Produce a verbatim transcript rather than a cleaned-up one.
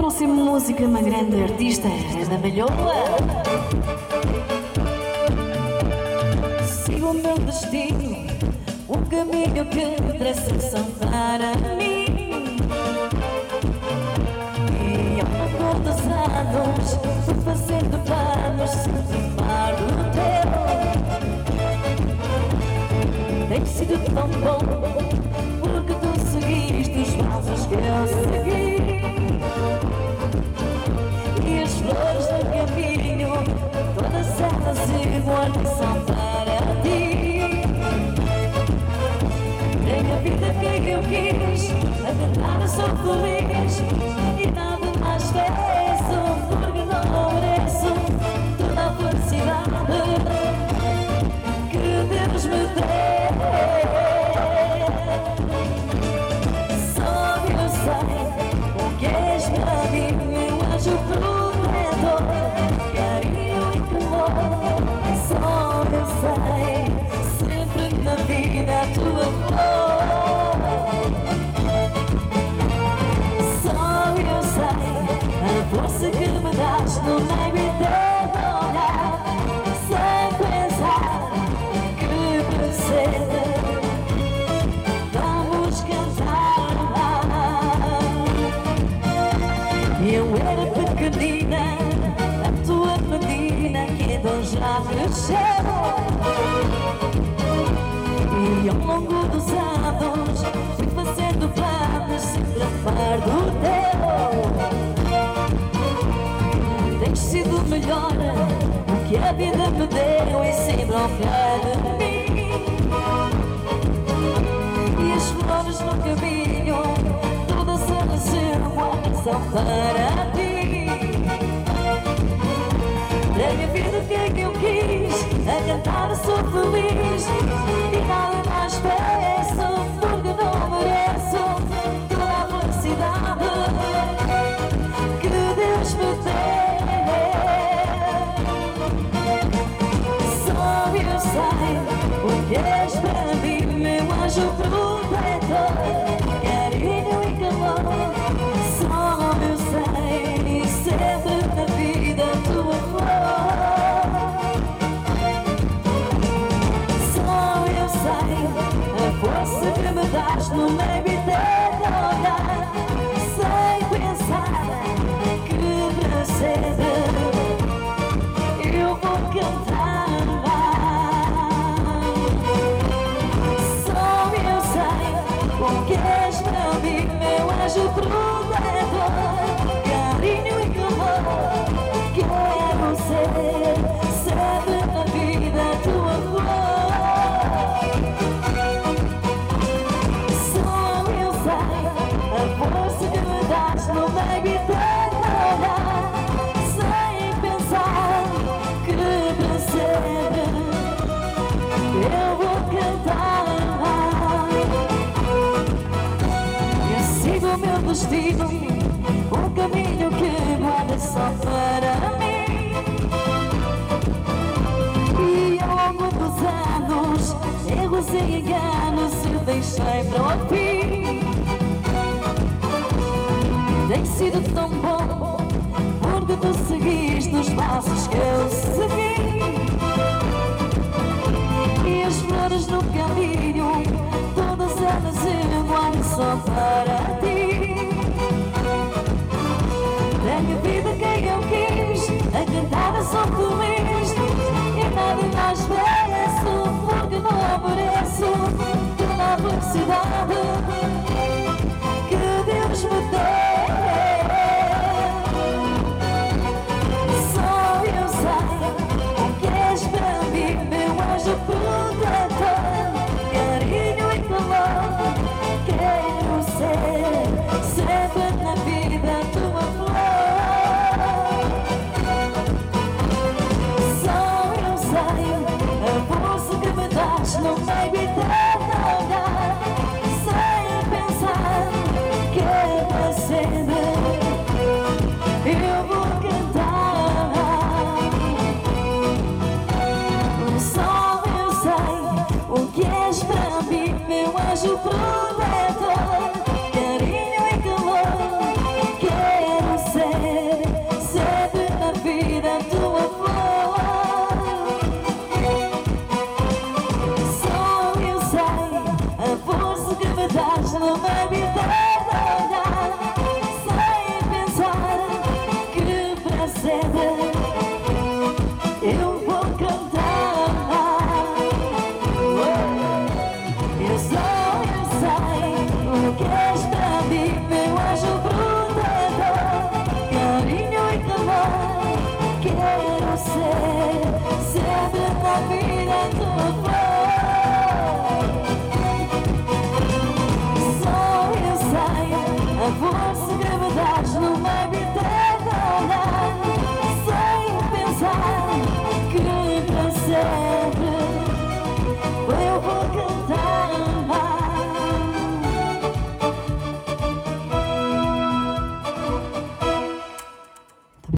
próxima música, uma grande artista, Ana Malhoa. Sigo o meu destino, o caminho que traçação para mim. E ao longo dos anos, fui fazendo planos sem rimar do teu. Tem sido tão bom, porque tu seguiste os passos que eu segui. E as flores do caminho, todas elas iguais são para ti. Tenho a vida que eu quis, a cantar eu sou feliz. E nada mais peço, porque não mereço toda a felicidade que Deus me deu. Só eu sei o que és para mim, meu anjo protetor, carinho e calor. Só eu sei, sempre na vida a tua flor. Só eu sei a força que me dás no meio teu olhar, sem pensar que precisa. Vamos cantar. Eu era pequenina, a tua menina que então já cresceu. E ao longo dos anos fui fazendo planos sem trafar do teu. Tens sido melhor o que a vida me deu e sempre ao pé de mim. E as flores no caminho, todas elas iguais são para ti. Tenho a vida que eu quis, a cantar sou feliz. E nada mais peço, porque não mereço toda a felicidade que Deus me deu. Só eu sei o que és para mim, meu anjo protetor, carinho e calor. Só eu sei, sempre na vida tua flor. Só eu sei a força que me dás no meio teu olhar, sem pensar que para sempre eu vou cantar. Só eu sei o que és para mim, meu anjo protetor, carinho e calor. Quero ser sempre na vida tua flor. Só eu sei a força que me dás no meio teu olhar, sem pensar que para sempre eu vou cantar. Eu sigo o meu destino, o caminho que guarda só para mim. E ao longo dos anos, erros e enganos eu deixei para o fim. Tem sido tão bom, porque tu seguiste os passos que eu segui. E as flores no caminho, todas elas iguais só para ti. Tenho a vida que eu quis, a cantar eu sou feliz. E nada mais peço, porque não mereço toda a felicidade que Deus me deu. Só eu sei o que és para mim, meu anjo protetor, carinho e calor. Quero ser sempre na vida tua flor. você, sempre na vida.